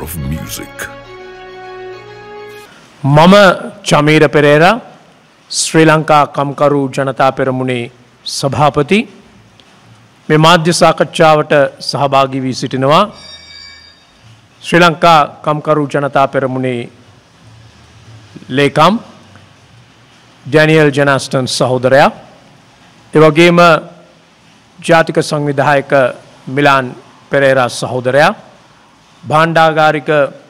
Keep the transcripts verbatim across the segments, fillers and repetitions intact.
of music. මම චමීර පෙරේරා ශ්‍රී ලංකා කම්කරු ජනතා පෙරමුණේ සභාපති මේ මාධ්‍ය සාකච්ඡාවට සහභාගී වී සිටිනවා ශ්‍රී ලංකා කම්කරු ජනතා පෙරමුණේ ලේකම් ඩැනියල් ජනස්ටන් සහෝදරයා ඒ වගේම ජාතික සංවිධායක මිලාන් පෙරේරා සහෝදරයා භාණ්ඩාගාරික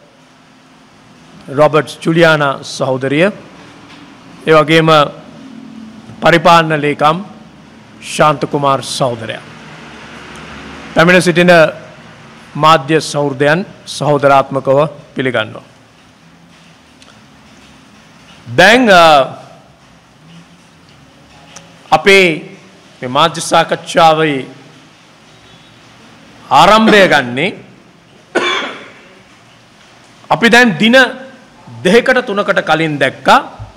රොබර්ට් ජුලියානා සහෝදරිය ඒ වගේම පරිපාලන ලේකම් ශාන්ත කුමාර් සහෝදරයා පැමිණ සිටින මාධ්‍ය සහෘදයන් සහෝදරාත්මකව පිළිගන්නවා. දැන් අපේ මේ මාධ්‍ය සාකච්ඡාවේ ආරම්භය ගන්නේ අපි දැන් දින දෙකකට තුනකට කලින් දැක්කා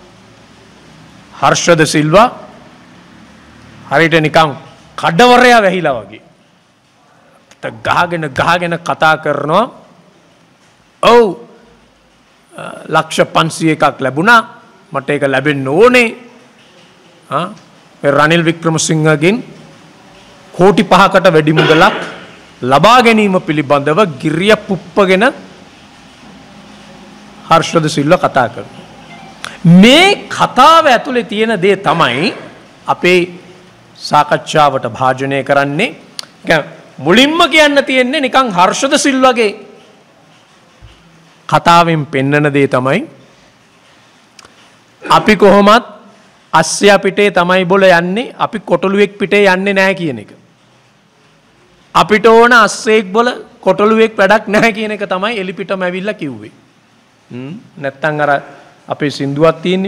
හර්ෂද සිල්වා හරියට නිකන් කඩවරයා වැහිලා වගේ ගහගෙන ගහගෙන කතා කරනවා. ඔව් ලක්ෂ පන්සියයක ලැබුණා මට ඒක ලැබෙන්න ඕනේ. ආ රනිල් වික්‍රමසිංහගෙන් කෝටි පහකට වැඩි මුදලක් ලබා ගැනීම පිළිබඳව ගිරිය පුප්පගෙන හර්ෂද සිල්වා කතා කරනවා. මේ කතාව ඇතුලේ තියෙන දේ තමයි අපේ සාකච්ඡාවට භාජනය කරන්නේ. මුලින්ම කියන්න තියෙන්නේ නිකන් හර්ෂද සිල්වාගේ කතාවෙන් පෙන්නන දේ තමයි අපි කොහොමත් අස්සයා පිටේ තමයි බොල යන්නේ අපි කොටලුවෙක් පිටේ යන්නේ නැහැ කියන එක. අපිට ඕන අස්සෙක් බොල කොටලුවෙක් වැඩක් නැහැ කියන එක තමයි එලිපිටම ඇවිල්ලා කිව්වේ. හ්ම් නැත්තම් අර අපේ සින්දුවක් තියෙන්නේ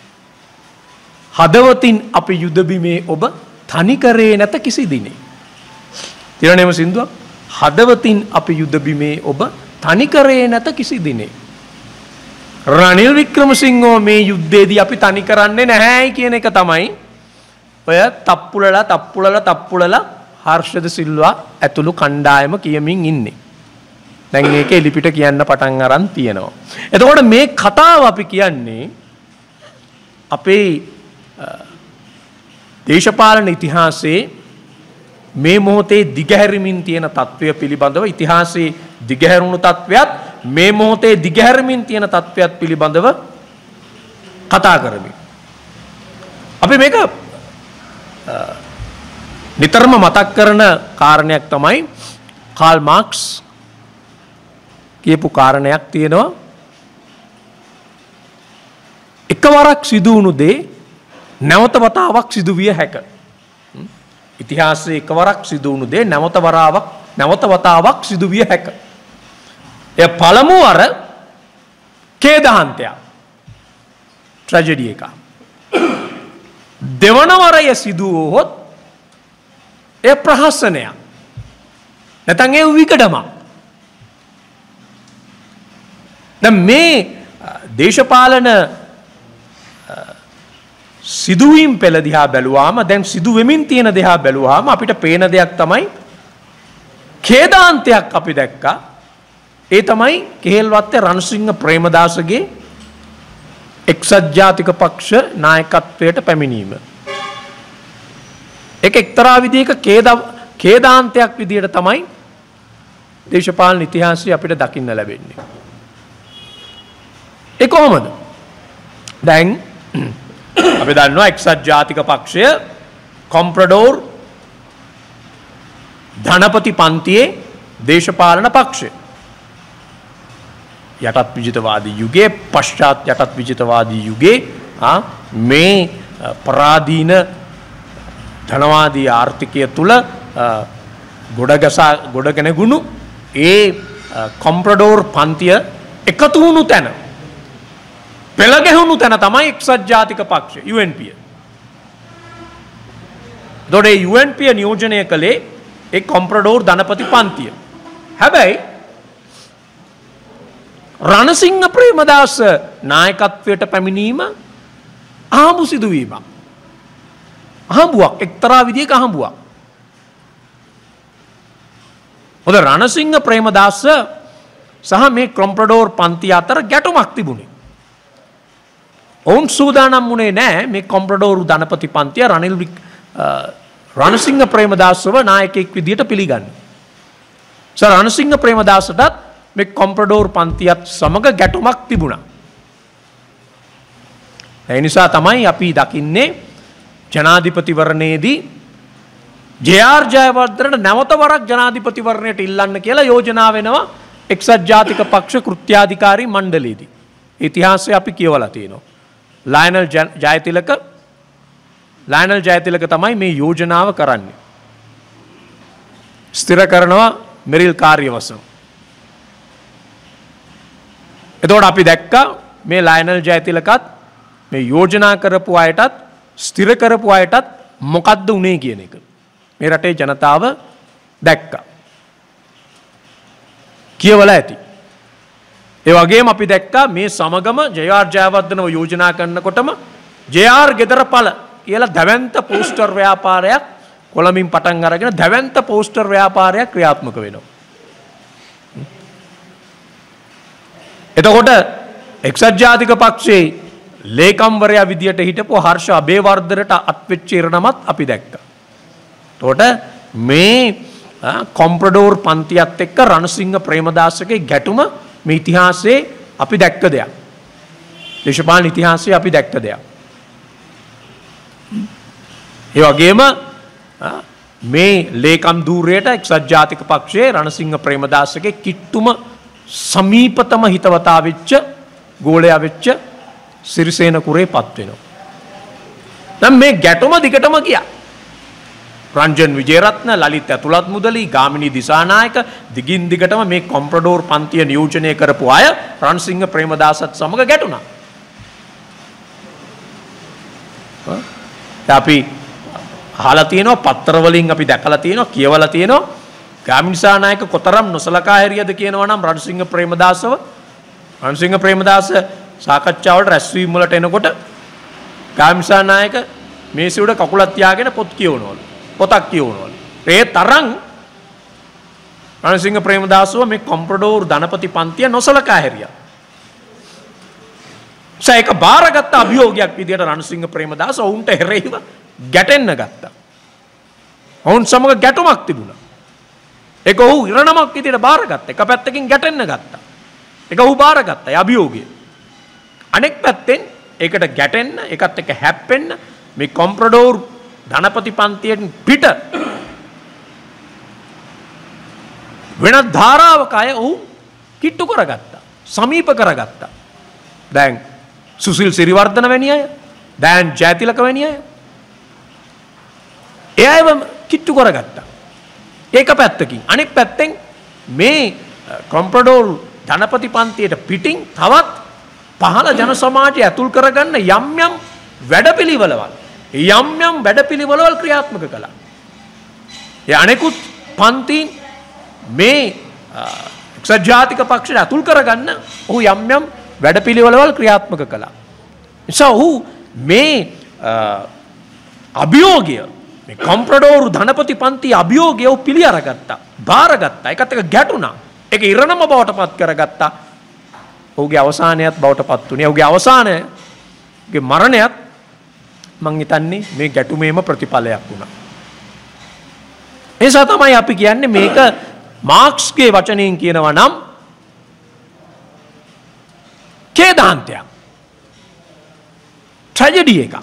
හදවතින් අපි යුද බිමේ ඔබ තනි කරේ නැත කිසි දිනේ. තිරණේම සින්දුවක් හදවතින් අපි යුද බිමේ ඔබ තනි කරේ නැත කිසි දිනේ. රනිල් වික්‍රමසිංහෝ මේ යුද්ධයේදී අපි තනි කරන්නේ නැහැයි කියන එක තමයි ඔය තප්පුලලා තප්පුලලා තප්පුලලා හර්ෂද සිල්වා ඇතුළු කණ්ඩායම කියමින් ඉන්නේ. දැන් මේක එලිපිට කියන්න පටන් අරන් තියෙනවා. එතකොට මේ කතාව අපි කියන්නේ අපේ දේශපාලන ඉතිහාසයේ මේ මොහොතේ දිගහැරමින් තියෙන තත්ත්වය පිළිබඳව ඉතිහාසයේ දිගහැරුණු තත්ත්වයක් මේ මොහොතේ දිගහැරමින් තියෙන තත්ත්වයක් පිළිබඳව කතා කරමින් අපි මේක නිතරම මතක් කරන කාරණයක් තමයි කාල් මාක්ස් කියපු කාරණයක් තියෙනවා එකවරක් සිදු වුණු දේ නැවත වතාවක් සිදු විය හැක. ඉතිහාසයේ එකවරක් සිදු වුණු දේ නැවත වතාවක් නැවත වතාවක් සිදු විය හැක. එය පළමු වර ඛේදාන්තයක් ට්‍රැජඩි එක. දෙවන වරය සිදු වුවහොත් එය ප්‍රහසනයක්. නැත්නම් ඒ විකඩමක්. දැන් මේ දේශපාලන සිදුවීම් පෙළ දිහා බැලුවාම දැන් සිදු වෙමින් තියෙන දිහා බැලුවාම අපිට පේන දෙයක් තමයි ඛේදාන්තයක් අපි දැක්කා. ඒ තමයි කෙහෙල්වත්තේ රණසිංහ ප්‍රේමදාසගේ එක්සත් ජාතික පක්ෂ නායකත්වයට පැමිණීම. ඒක එක්තරා විදිහක ඛේදාන්තයක් විදිහට තමයි දේශපාලන ඉතිහාසයේ අපිට දකින්න ලැබෙන්නේ. ඒ කොහොමද? දැන් අපි දන්නවා එක්සත් ජාතික පක්ෂය කොම්ප්‍රඩෝර් ධනපති පන්තියේ දේශපාලන පක්ෂය. යටත් විජිතවාදී යුගයේ පශ්චාත් යටත් විජිතවාදී යුගයේ මේ පරාදීන ධනවාදී ආර්ථිකය තුල ගොඩගසා ගොඩගෙන ගුණු ඒ කොම්ප්‍රඩෝර් පන්තිය එකතු වුණු තැන පෙළ ගැහුණු තැන තමයි එක්සත් ජාතික පක්ෂය යූ එන් පී. දොඩේ යූ එන් පී නියෝජනය කළේ ඒ කොම්ප්‍රඩෝර් ධනපති පන්තිය. හැබැයි රණසිංහ ප්‍රේමදාස නායකත්වයට පැමිණීම අහඹු සිදුවීමක්. අහඹුවක් එක්තරා විදිහක අහඹුවක්. මොකද රණසිංහ ප්‍රේමදාස සහ මේ කොම්ප්‍රඩෝර් පන්තිය අතර ගැටුමක් තිබුණේ. ඔවුන් සූදානම් වුණේ නැහැ මේ කොම්ප්‍රඩෝර් ධනපති පන්තිය රනිල් රණසිංහ ප්‍රේමදාසව නායකයෙක් විදියට පිළිගන්න. සර් රණසිංහ ප්‍රේමදාසටත් මේ කොම්ප්‍රඩෝර් පන්තියත් සමග ගැටුමක් තිබුණා. ඒ නිසා තමයි අපි දකින්නේ ජනාධිපතිවරණයේදී ජේ.ආර්. ජයවර්ධනට නැවත වරක් ජනාධිපතිවරණයට ඉල්ලන්න කියලා යෝජනා වෙනවා එක්සත් ජාතික පක්ෂ කෘත්‍යාධිකාරී මණ්ඩලයේදී. ඉතිහාසය අපි කියවලා තියෙනවා. ලයනල් ජයතිලක ලයනල් ජයතිලක තමයි මේ යෝජනාව කරන්නේ. ස්ථිර කරනවා මෙරිල් කාර්යවසම්. එතකොට අපි දැක්කා මේ ලයනල් ජයතිලකත් මේ යෝජනා කරපු අයටත් ස්ථිර කරපු අයටත් මොකද්ද උනේ කියන එක මේ රටේ ජනතාව දැක්කා. කියවලා ඇති. ඒ වගේම අපි දැක්කා මේ සමගම ජේ.ආර්. ජයවර්ධනව යෝජනා කරනකොටම ජේ.ආර්. ගෙදරපළ කියලා දැවැන්ත පෝස්ටර් ව්‍යාපාරයක් කොළඹින් පටන් අරගෙන දැවැන්ත පෝස්ටර් ව්‍යාපාරයක් ක්‍රියාත්මක වෙනවා. එතකොට එක්සත් ජාතික පක්ෂයේ ලේකම්වරයා විදියට හිටපු හර්ෂ අබේවර්ධනට අත්වෙච්ච ඉරණමත් අපි දැක්කා. එතකොට මේ කොම්ප්‍රඩෝර් පන්තියත් එක්ක රණසිංහ ප්‍රේමදාසගේ ගැටුම මේ ඉතිහාසයේ අපි දැක්ක දෙයක්. දේශපාලන ඉතිහාසයේ අපි දැක්ක දෙයක්. ඒ වගේම මේ ලේකම් ධූරයට එක්සත් ජාතික පක්ෂයේ රණසිංහ ප්‍රේමදාසගේ කිට්ටුම සමීපතම හිතවතා වෙච්ච ගෝලයා වෙච්ච සිරිසේන කුරේ පත් වෙනවා. දැන් මේ ගැටුම දිගටම ගියා. රංජන් විජේරත්න, ලලිත් ඇතුළත් මුදලි, ගාමිණී දිසානායක දිගින් දිගටම මේ කොම්ප්‍රඩෝර් පන්තිය නියෝජනය කරපු අය රණසිංහ ප්‍රේමදාසත් සමග ගැටුණා. අපි අහලා තියෙනවා, පත්‍ර වලින් අපි දැකලා තියෙනවා, කියවලා තියෙනවා. ගාමිණී දිසානායක කොතරම් නොසලකා හැරියද කියනවා නම් රණසිංහ ප්‍රේමදාසව රණසිංහ ප්‍රේමදාස සාකච්ඡාවලට රැස්වීම වලට එනකොට ගාමිණී දිසානායක මේසෙ උඩ කකුලක් තියාගෙන පොත් කියවනවලු. පොතක් කියවනවලු. ඒ තරම් රණසිංහ ප්‍රේමදාසව මේ කොම්ප්‍රඩෝර් ධනපති පන්තිය නොසලකා හැරියා. ඒක බාරගත්ත අභියෝගයක් විදියට රණසිංහ ප්‍රේමදාස ඔවුන්ට හැරෙයිව ගැටෙන්න ගත්තා. ඔවුන් සමග ගැටුමක් තිබුණා. ඒක ඔහු ඉරණමක් විදියට බාරගත්තා. එක පැත්තකින් ගැටෙන්න ගත්තා. ඒක ඔහු බාරගත්තා. ඒ අභියෝගය. අනෙක් පැත්තෙන් ඒකට ගැටෙන්න, ඒකත් එක්ක හැප්පෙන්න මේ කොම්ප්‍රඩෝර් ධනපති පන්තියෙන් පිට වෙනත් ධාරාවක අය ඔහු කිට්ටු කරගත්තා. සමීප කරගත්තා. දැන් සුසිල් සිරිවර්ධන වැනි අය, දැන් ජයතිලක වැනි අය ඒ අයව කිට්ටු කරගත්තා. ඒක පැත්තකින්. අනෙක් පැත්තෙන් මේ කොම්ප්‍රඩෝර් ධනපති පන්තියට පිටින් තවත් පහළ ජන සමාජය ඇතුල් කරගන්න යම් යම් වැඩපිළිවෙළවල් යම් යම් වැඩපිළිවෙළවල් ක්‍රියාත්මක කළා. ඒ අනෙකුත් පන්තීන් මේ එක්සත් ජාතික පක්ෂයට ඇතුල් කරගන්න ඔහු යම් යම් වැඩපිළිවෙළවල් ක්‍රියාත්මක කළා. නිසා ඔහු මේ අභියෝගය මේ කොම්ප්‍රඩෝර් ධනපති පන්ති අභියෝගය ඔහු පිළි අරගත්තා. බාරගත්තා. ඒකත් එක ගැටුණා. ඒක ඉරණම බවට පත් කරගත්තා. ඔහුගේ අවසානයත් බවට පත් වුණේ. ඔහුගේ අවසානයේ මරණයත් මං හිතන්නේ මේ ගැටුමේම ප්‍රතිඵලයක් වුණා. ඒ නිසා තමයි අපි කියන්නේ මේක මාක්ස්ගේ වචනයෙන් කියනවා නම් ඛේදාන්තයක්. ට්‍රැජඩි එකක්.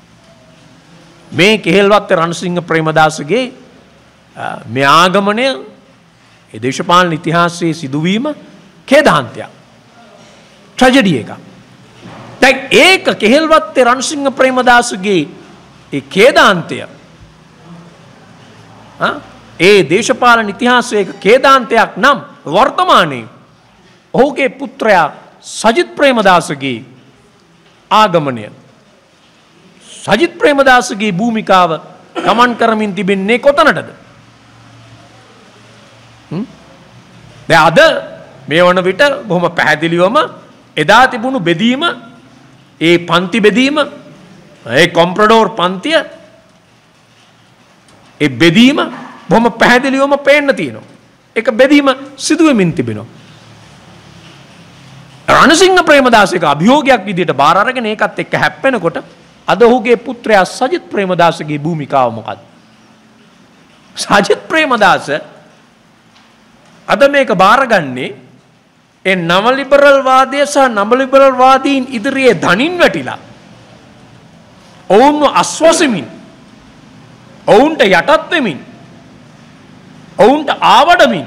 මේ කෙහෙල්වත්ත රණසිංහ ප්‍රේමදාසගේ මේ ආගමනය ඒ දේශපාලන ඉතිහාසයේ සිදුවීම ඛේදාන්තයක්. ට්‍රැජඩි එකක්. දැන් ඒක කෙහෙල්වත්තේ රණසිංහ ප්‍රේමදාසගේ ඒ ඛේදාන්තය ඒ දේශපාලන ඉතිහාසයේ ඛේදාන්තයක් නම් වර්තමානයේ ඔහුගේ පුත්‍රයා සජිත් ප්‍රේමදාසගේ ආගමනය සජිත් ප්‍රේමදාසගේ භූමිකාව ගමන් කරමින් තිබෙන්නේ කොතනටද? දැන් අද මේ වන විට බොහොම පැහැදිලිවම එදා තිබුණු බෙදීම ඒ පන්ති බෙදීම ඒ කොම්ප්‍රඩෝර් පන්තිය ඒ බෙදීම බොහොම පැහැදිලිවම පේන්න තියෙනවා. ඒක බෙදීම සිදු වෙමින් තිබෙනවා. රණසිංහ ප්‍රේමදාසගේ අභියෝගයක් විදිහට බාර අරගෙන ඒකත් එක්ක හැප්පෙනකොට අද ඔහුගේ පුත්‍රයා සජිත් ප්‍රේමදාසගේ භූමිකාව මොකක්ද? සජිත් ප්‍රේමදාස අද මේක බාරගන්නේ ඒ නව ලිබරල් වාදය සහ නව ලිබරල් වාදීන් ඉදිරියේ ධනින් වැටිලා ඔවුන්ව අස්වසමින් ඔවුන්ට යටත් වෙමින් ඔවුන්ට ආවඩමින්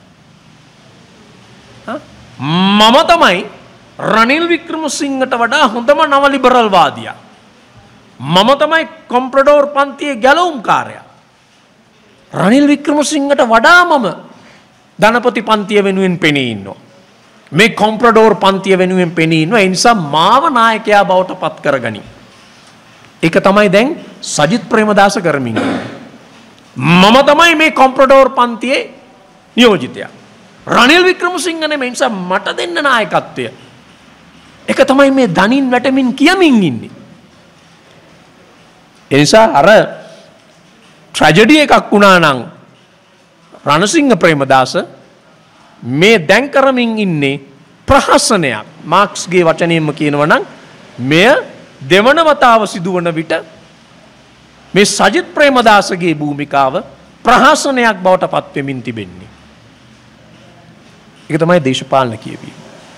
මම තමයි රනිල් වික්‍රමසිංහට වඩා හොඳම නව ලිබරල් වාදියා. මම තමයි කොම්ප්‍රඩෝර් පන්තියේ ගැලවුම්කාරයා. රනිල් වික්‍රමසිංහට වඩා මම ධනපති පන්තිය වෙනුවෙන් පෙනී ඉන්නවා. මේ කොම්ප්‍රඩෝර් පන්තිය වෙනුවෙන් පෙනී ඉන්නවා. ඒ නිසා මාව නායකයා බවට පත් කරගනි. ඒක තමයි දැන් සජිත් ප්‍රේමදාස කරමින් ඉන්නේ. මම තමයි මේ කොම්ප්‍රඩෝර් පන්තියේ නියෝජිතයා. රනිල් වික්‍රමසිංහ නෙමෙයි නිසා මට දෙන්න නායකත්වය. ඒක තමයි මේ ධනින් වැටමින් කියමින් ඉන්නේ. ඒ නිසා අර ට්‍රැජඩි එකක් වුණා නම් රණසිංහ ප්‍රේමදාස මේ දැන් කරමින් ඉන්නේ ප්‍රහසනයක්. මාක්ස්ගේ වචනයෙන්ම කියනවා නම් මෙය දෙවන වතාව සිදුවන විට මේ සජිත් ප්‍රේමදාසගේ භූමිකාව ප්‍රහසනයක් බවට පත් වෙමින් තිබෙන්නේ. ඒක තමයි දේශපාලන කියවීම.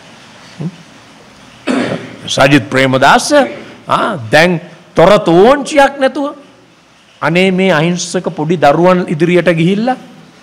සජිත් ප්‍රේමදාස ආ දැන් තොර තෝංචියක් නැතුව අනේ මේ අහිංසක පොඩි දරුවන් ඉදිරියට ගිහිල්ලා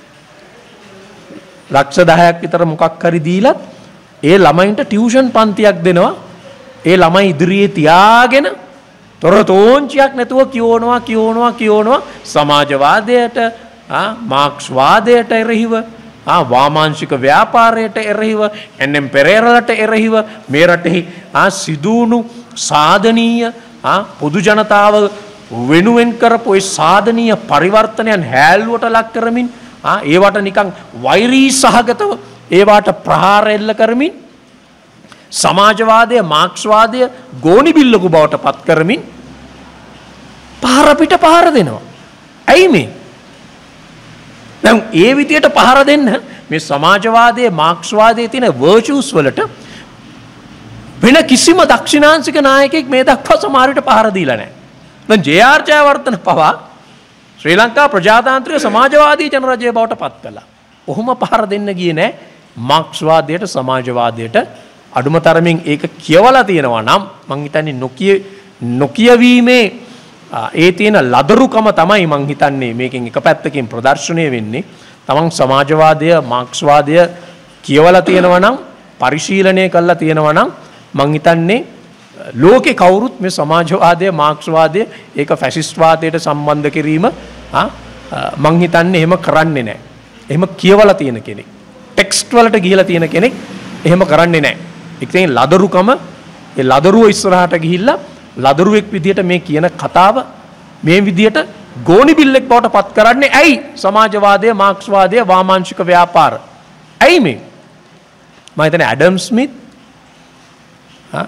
ලක්ෂ දහයක් විතර මොකක් හරි දීලත් ඒ ළමයින්ට ටියුෂන් පන්තියක් දෙනවා. ඒ ළමයි ඉදිරියේ තියාගෙන තොර තෝංචියක් නැතුව කියවනවා කියවනවා කියවනවා සමාජවාදයට ආ මාක්ස්වාදයට එරෙහිව ආ වාමාංශික ව්‍යාපාරයට එරෙහිව එන් එම් පෙරේරාට එරෙහිව මේ රටෙහි ආ සිදුණු සාධනීය ආ පොදු ජනතාව වෙනුවෙන් කරපු ඒ සාධනීය පරිවර්තනයන් හැල්ලුවට ලක් කරමින් ආ ඒවට නිකන් වෛරී සහගතව ඒවට ප්‍රහාර එල්ල කරමින් සමාජවාදය මාක්ස්වාදය ගෝනි බිල්ලකු බවට පත් කරමින් පහර පිට පහර දෙනවා. ඇයි මේ? දැන් ඒ විදියට පහර දෙන්න මේ සමාජවාදයේ මාක්ස්වාදයේ තියෙන වර්චුස් වලට වෙන කිසිම දක්ෂිණාංශික නායකයෙක් මේ දක්වා සමහරවිට පහර දීලා නැහැ. දැන් ජේ ආර් ජයවර්ධන පවා ශ්‍රී ලංකා ප්‍රජාතාන්ත්‍රික සමාජවාදී ජනරජය බවට පත් කළා. ඔහොම පහර දෙන්න ගියේ නැහැ මාක්ස්වාදයට සමාජවාදයට. අඩුම තරමින් ඒක කියවලා තියෙනවා නම් මං හිතන්නේ නොකිය නොකියවීමේ ඒ තියෙන ලදරුකම තමයි මං හිතන්නේ මේකෙන් එක පැත්තකින් ප්‍රදර්ශනය වෙන්නේ. තමන් සමාජවාදය මාක්ස්වාදය කියවලා තියෙනවා නම් පරිශීලනය කරලා තියෙනවා නම් මං හිතන්නේ ලෝකේ කවුරුත් මේ සමාජවාදය මාක්ස්වාදය ඒක ෆැසිස්ට්වාදයට සම්බන්ධ කිරීම මං හිතන්නේ එහෙම කරන්නේ නැහැ. එහෙම කියවලා තියෙන කෙනෙක් ටෙක්ස්ට් වලට ගිහිලා තියෙන කෙනෙක් එහෙම කරන්නේ නැහැ. ඒකෙන් ලදරුකම ඒ ලදරුව ඉස්සරහට ගිහිල්ලා ලදරුවෙක් විදියට මේ කියන කතාව මේ විදියට ගෝනි බිල්ලෙක් බවට පත් කරන්නේ ඇයි? සමාජවාදය මාක්ස්වාදය වාමාංශික ව්‍යාපාර. ඇයි මේ? මම හිතන්නේ ඇඩම් ස්මිත් හා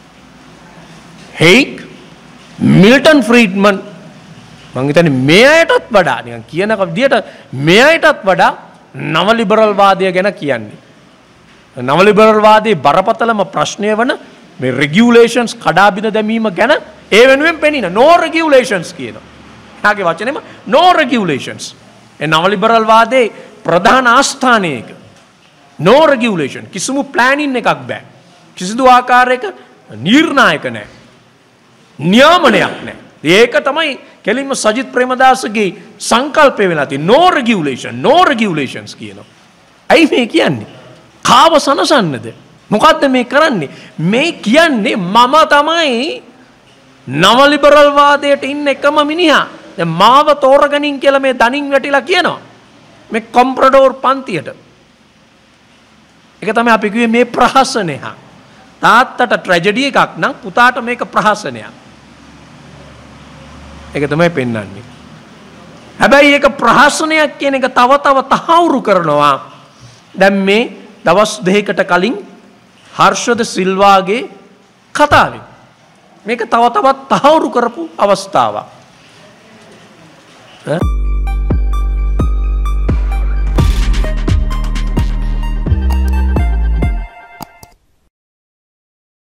හේක් මිල්ටන් ෆ්‍රීඩ්මන් මම හිතන්නේ මේ අයටත් වඩා නිකන් කියන විදියට මේ අයටත් වඩා නව ලිබරල් වාදය ගැන කියන්නේ. නව ලිබරල් වාදයේ බරපතලම ප්‍රශ්නය වන මේ රෙගියුලේෂන්ස් කඩා බිඳ දැමීම ගැන ඒ වෙනුවෙන් පෙනින නෝ රෙගියුලේෂන්ස් කියනවා. එයාගේ වචනේම නෝ රෙගියුලේෂන්ස්. ඒ නව ලිබරල් වාදයේ ප්‍රධාන ආස්ථානයක නෝ රෙගියුලේෂන් කිසිම ප්ලෑනින් එකක් බෑ. කිසිදු ආකාරයක නිර්ණායක නැහැ. නියාමනයක් නැහැ. ඒක තමයි කෙලින්ම සජිත් ප්‍රේමදාසගේ සංකල්පය වෙලා තියෙන්නේ. නෝ රෙගියුලේෂන් නෝ රෙගියුලේෂන්ස් කියනවා. ඇයි මේ කියන්නේ? කාව සනසන්නද? මොකද්ද මේ කරන්නේ? මේ කියන්නේ මම තමයි නව ලිබරල් වාදයට ඉන්න එකම මිනිහා. දැන් මාව තෝරගනින් කියලා මේ දණින් වැටිලා කියනවා. මේ කොම්ප්‍රඩෝර් පන්තියට. ඒක තමයි අපි කිව්වේ මේ ප්‍රහසනය. තාත්තට ට්‍රැජඩි එකක් නම් පුතාට මේක ප්‍රහසනයක්. ඒක තමයි පෙන්වන්නේ. හැබැයි ඒක ප්‍රහසනයක් කියන එක තව තව තහවුරු කරනවා. දැන් මේ දවස් දෙකකට කලින් හර්ෂද සිල්වාගේ කතාවෙන් මේක තව තවත් තහවුරු කරපු අවස්ථාවක්. ඈ